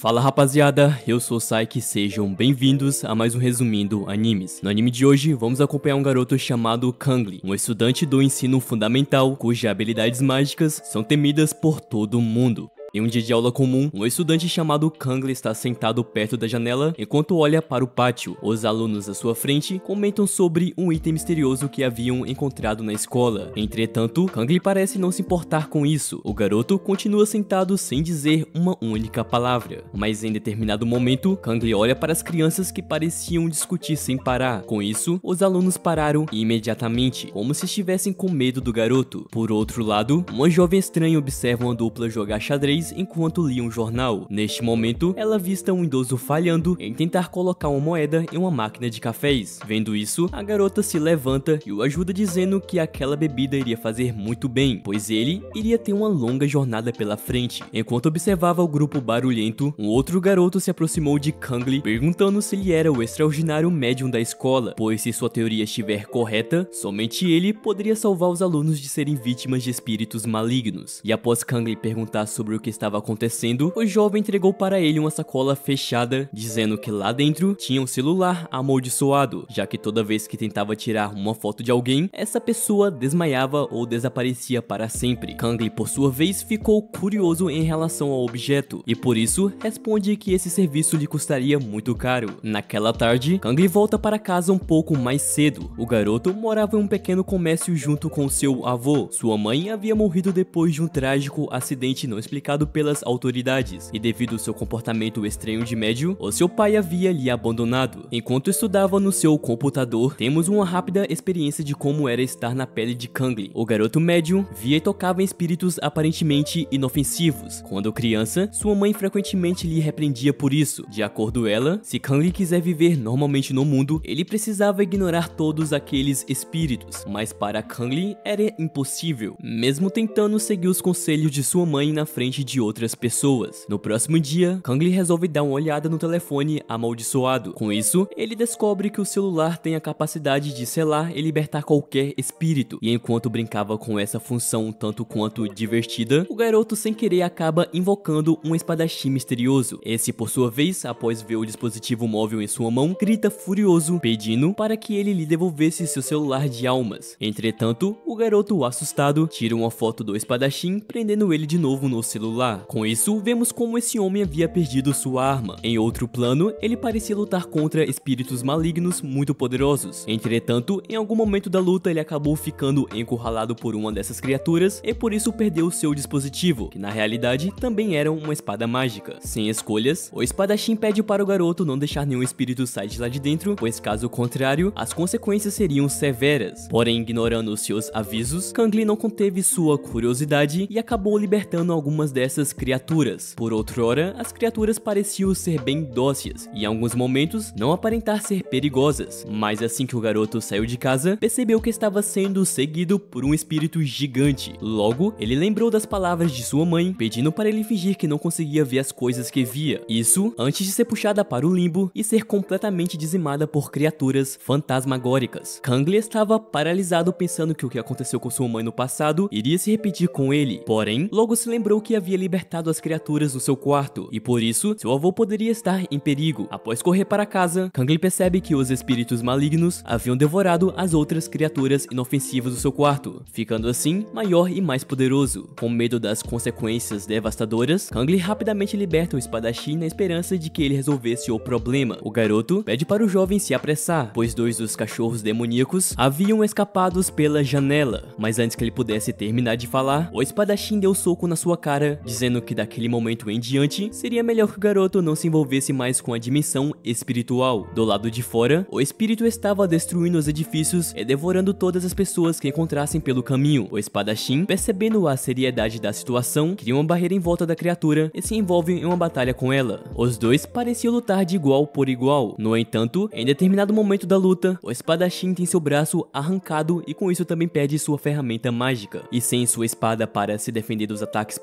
Fala rapaziada, eu sou o Saiki, sejam bem-vindos a mais um Resumindo Animes. No anime de hoje, vamos acompanhar um garoto chamado Kangli, um estudante do ensino fundamental cujas habilidades mágicas são temidas por todo mundo. Em um dia de aula comum, um estudante chamado Kangli está sentado perto da janela enquanto olha para o pátio. Os alunos à sua frente comentam sobre um item misterioso que haviam encontrado na escola. Entretanto, Kangli parece não se importar com isso. O garoto continua sentado sem dizer uma única palavra. Mas em determinado momento, Kangli olha para as crianças que pareciam discutir sem parar. Com isso, os alunos pararam imediatamente, como se estivessem com medo do garoto. Por outro lado, uma jovem estranha observa uma dupla jogar xadrez enquanto lia um jornal. Neste momento, ela avista um idoso falhando em tentar colocar uma moeda em uma máquina de cafés. Vendo isso, a garota se levanta e o ajuda dizendo que aquela bebida iria fazer muito bem, pois ele iria ter uma longa jornada pela frente. Enquanto observava o grupo barulhento, um outro garoto se aproximou de Kangli, perguntando se ele era o extraordinário médium da escola, pois se sua teoria estiver correta, somente ele poderia salvar os alunos de serem vítimas de espíritos malignos. E após Kangli perguntar sobre o que estava acontecendo, o jovem entregou para ele uma sacola fechada, dizendo que lá dentro tinha um celular amaldiçoado, já que toda vez que tentava tirar uma foto de alguém, essa pessoa desmaiava ou desaparecia para sempre. Kangli, por sua vez, ficou curioso em relação ao objeto, e por isso responde que esse serviço lhe custaria muito caro. Naquela tarde, Kangli volta para casa um pouco mais cedo. O garoto morava em um pequeno comércio junto com seu avô. Sua mãe havia morrido depois de um trágico acidente não explicado pelas autoridades, e devido ao seu comportamento estranho de médium, o seu pai havia lhe abandonado. Enquanto estudava no seu computador, temos uma rápida experiência de como era estar na pele de Kangli. O garoto médium via e tocava em espíritos aparentemente inofensivos. Quando criança, sua mãe frequentemente lhe repreendia por isso. De acordo ela, se Kangli quiser viver normalmente no mundo, ele precisava ignorar todos aqueles espíritos, mas para Kangli era impossível, mesmo tentando seguir os conselhos de sua mãe na frente de outras pessoas. No próximo dia, Kangli resolve dar uma olhada no telefone amaldiçoado. Com isso, ele descobre que o celular tem a capacidade de selar e libertar qualquer espírito, e enquanto brincava com essa função um tanto quanto divertida, o garoto sem querer acaba invocando um espadachim misterioso. Esse, por sua vez, após ver o dispositivo móvel em sua mão, grita furioso, pedindo para que ele lhe devolvesse seu celular de almas. Entretanto, o garoto, assustado, tira uma foto do espadachim, prendendo ele de novo no celular. Com isso, vemos como esse homem havia perdido sua arma. Em outro plano, ele parecia lutar contra espíritos malignos muito poderosos. Entretanto, em algum momento da luta, ele acabou ficando encurralado por uma dessas criaturas e por isso perdeu seu dispositivo, que na realidade também era uma espada mágica. Sem escolhas, o espadachim pede para o garoto não deixar nenhum espírito sair de lá de dentro, pois caso contrário, as consequências seriam severas. Porém, ignorando seus avisos, Kangli não conteve sua curiosidade e acabou libertando algumas dessas criaturas. Por outrora, as criaturas pareciam ser bem dóceis e em alguns momentos não aparentar ser perigosas, mas assim que o garoto saiu de casa, percebeu que estava sendo seguido por um espírito gigante. Logo, ele lembrou das palavras de sua mãe, pedindo para ele fingir que não conseguia ver as coisas que via. Isso antes de ser puxada para o limbo e ser completamente dizimada por criaturas fantasmagóricas. Kangli estava paralisado pensando que o que aconteceu com sua mãe no passado iria se repetir com ele, porém, logo se lembrou que havia libertado as criaturas no seu quarto, e por isso, seu avô poderia estar em perigo. Após correr para casa, Kangli percebe que os espíritos malignos haviam devorado as outras criaturas inofensivas do seu quarto, ficando assim maior e mais poderoso. Com medo das consequências devastadoras, Kangli rapidamente liberta o espadachim na esperança de que ele resolvesse o problema. O garoto pede para o jovem se apressar, pois dois dos cachorros demoníacos haviam escapado pela janela, mas antes que ele pudesse terminar de falar, o espadachim deu soco na sua cara, dizendo que daquele momento em diante, seria melhor que o garoto não se envolvesse mais com a dimensão espiritual. Do lado de fora, o espírito estava destruindo os edifícios e devorando todas as pessoas que encontrassem pelo caminho. O espadachim, percebendo a seriedade da situação, cria uma barreira em volta da criatura e se envolve em uma batalha com ela. Os dois pareciam lutar de igual por igual. No entanto, em determinado momento da luta, o espadachim tem seu braço arrancado e com isso também perde sua ferramenta mágica. E sem sua espada para se defender dos ataques poderosos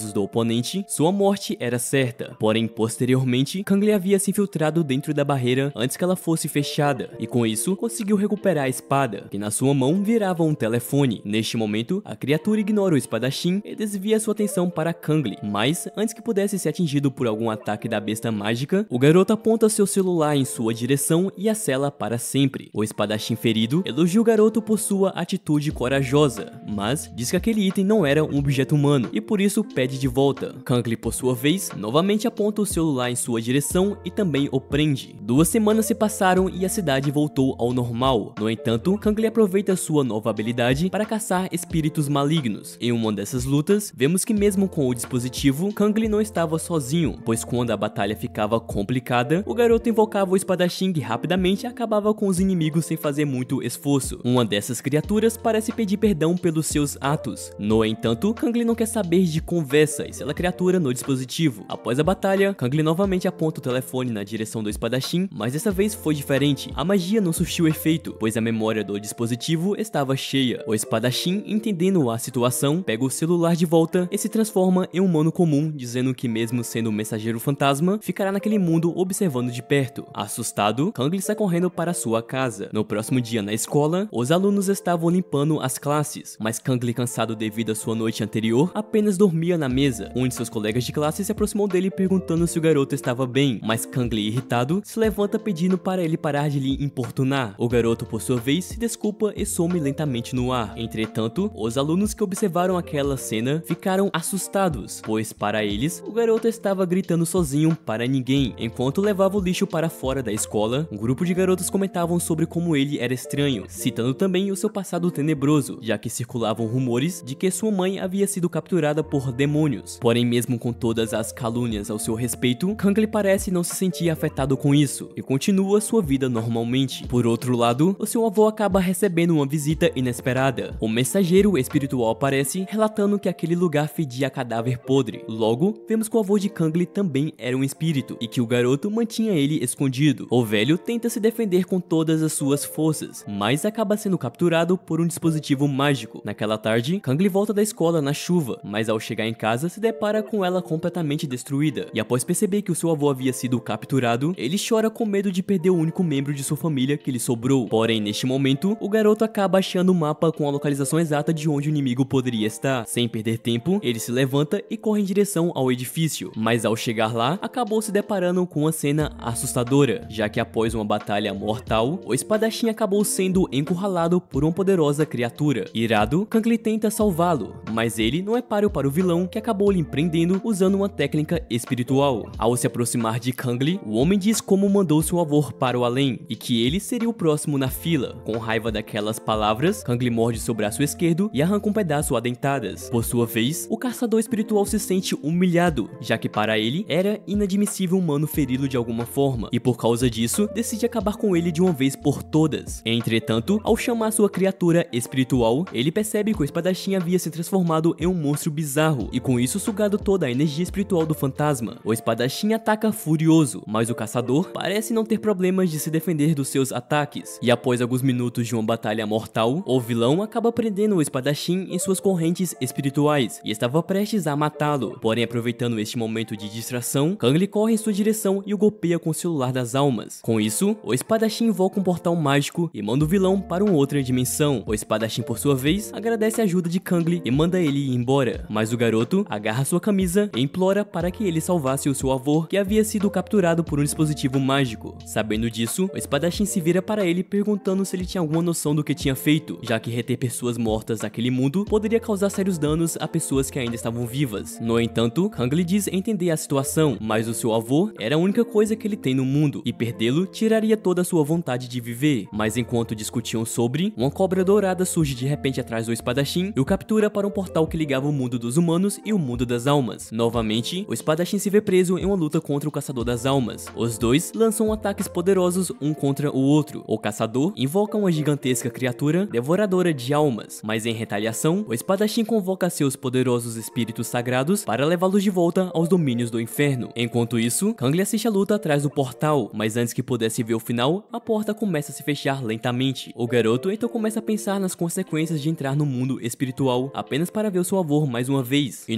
poderosos do oponente, sua morte era certa. Porém, posteriormente, Kangli havia se infiltrado dentro da barreira antes que ela fosse fechada, e com isso conseguiu recuperar a espada, que na sua mão virava um telefone. Neste momento, a criatura ignora o espadachim e desvia sua atenção para Kangli, mas antes que pudesse ser atingido por algum ataque da besta mágica, o garoto aponta seu celular em sua direção e a sela para sempre. O espadachim ferido elogia o garoto por sua atitude corajosa, mas diz que aquele item não era um objeto humano e por isso pede de volta. Kangli, por sua vez, novamente aponta o celular em sua direção e também o prende. 2 semanas se passaram e a cidade voltou ao normal. No entanto, Kangli aproveita sua nova habilidade para caçar espíritos malignos. Em uma dessas lutas, vemos que mesmo com o dispositivo, Kangli não estava sozinho, pois quando a batalha ficava complicada, o garoto invocava o espadachim e rapidamente acabava com os inimigos sem fazer muito esforço. Uma dessas criaturas parece pedir perdão pelos seus atos. No entanto, Kangli não quer saber de conversa e sela a criatura no dispositivo. Após a batalha, Kangli novamente aponta o telefone na direção do espadachim, mas dessa vez foi diferente. A magia não surtiu efeito, pois a memória do dispositivo estava cheia. O espadachim, entendendo a situação, pega o celular de volta e se transforma em um humano comum, dizendo que mesmo sendo um mensageiro fantasma, ficará naquele mundo observando de perto. Assustado, Kangli sai correndo para sua casa. No próximo dia na escola, os alunos estavam limpando as classes, mas Kangli, cansado devido à sua noite anterior, apenas dormia na mesa. Um de seus colegas de classe se aproximou dele perguntando se o garoto estava bem, mas Kangli, irritado, se levanta pedindo para ele parar de lhe importunar. O garoto, por sua vez, se desculpa e some lentamente no ar. Entretanto, os alunos que observaram aquela cena ficaram assustados, pois para eles, o garoto estava gritando sozinho para ninguém. Enquanto levava o lixo para fora da escola, um grupo de garotos comentavam sobre como ele era estranho, citando também o seu passado tenebroso, já que circulavam rumores de que sua mãe havia sido capturada por demônios. Porém, mesmo com todas as calúnias ao seu respeito, Kangli parece não se sentir afetado com isso e continua sua vida normalmente. Por outro lado, o seu avô acaba recebendo uma visita inesperada. O mensageiro espiritual aparece, relatando que aquele lugar fedia a cadáver podre. Logo, vemos que o avô de Kangli também era um espírito e que o garoto mantinha ele escondido. O velho tenta se defender com todas as suas forças, mas acaba sendo capturado por um dispositivo mágico. Naquela tarde, Kangli volta da escola na chuva, mas ao chegar em casa se depara com ela completamente destruída. E após perceber que o seu avô havia sido capturado, ele chora com medo de perder o único membro de sua família que lhe sobrou. Porém, neste momento, o garoto acaba achando um mapa com a localização exata de onde o inimigo poderia estar. Sem perder tempo, ele se levanta e corre em direção ao edifício, mas ao chegar lá, acabou se deparando com uma cena assustadora, já que após uma batalha mortal, o espadachim acabou sendo encurralado por uma poderosa criatura. Irado, Kangli tenta salvá-lo, mas ele não é páreo para o vilão, que acabou lhe prendendo usando uma técnica espiritual. Ao se aproximar de Kangli, o homem diz como mandou seu avô para o além e que ele seria o próximo na fila. Com raiva daquelas palavras, Kangli morde seu braço esquerdo e arranca um pedaço a dentadas. Por sua vez, o caçador espiritual se sente humilhado, já que para ele era inadmissível um humano feri-lo de alguma forma, e por causa disso, decide acabar com ele de uma vez por todas. Entretanto, ao chamar sua criatura espiritual, ele percebe que o espadachim havia se transformado em um monstro bizarro, e com isso sugado toda a energia espiritual do fantasma. O espadachim ataca furioso, mas o caçador parece não ter problemas de se defender dos seus ataques, e após alguns minutos de uma batalha mortal, o vilão acaba prendendo o espadachim em suas correntes espirituais, e estava prestes a matá-lo. Porém, aproveitando este momento de distração, Kangli corre em sua direção e o golpeia com o celular das almas. Com isso, o espadachim invoca um portal mágico e manda o vilão para uma outra dimensão. O espadachim, por sua vez, agradece a ajuda de Kangli e manda ele ir embora, mas o garoto agarra sua camisa e implora para que ele salvasse o seu avô, que havia sido capturado por um dispositivo mágico. Sabendo disso, o espadachim se vira para ele perguntando se ele tinha alguma noção do que tinha feito, já que reter pessoas mortas naquele mundo poderia causar sérios danos a pessoas que ainda estavam vivas. No entanto, Kangli diz entender a situação, mas o seu avô era a única coisa que ele tem no mundo, e perdê-lo tiraria toda a sua vontade de viver. Mas enquanto discutiam sobre, uma cobra dourada surge de repente atrás do espadachim e o captura para um portal que ligava o mundo dos humanos e o mundo das almas. Novamente, o espadachim se vê preso em uma luta contra o caçador das almas. Os dois lançam ataques poderosos um contra o outro. O caçador invoca uma gigantesca criatura devoradora de almas, mas em retaliação, o espadachim convoca seus poderosos espíritos sagrados para levá-los de volta aos domínios do inferno. Enquanto isso, Kangli assiste a luta atrás do portal, mas antes que pudesse ver o final, a porta começa a se fechar lentamente. O garoto então começa a pensar nas consequências de entrar no mundo espiritual apenas para ver o seu avô mais uma vez. E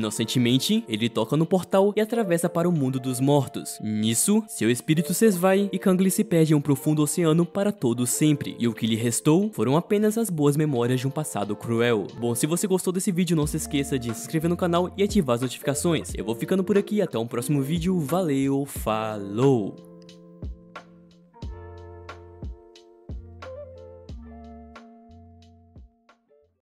inocentemente, ele toca no portal e atravessa para o mundo dos mortos. Nisso, seu espírito se esvai e Kangli se perde em um profundo oceano para todo sempre, e o que lhe restou foram apenas as boas memórias de um passado cruel. Bom, se você gostou desse vídeo, não se esqueça de se inscrever no canal e ativar as notificações. Eu vou ficando por aqui, até um próximo vídeo, valeu, falou!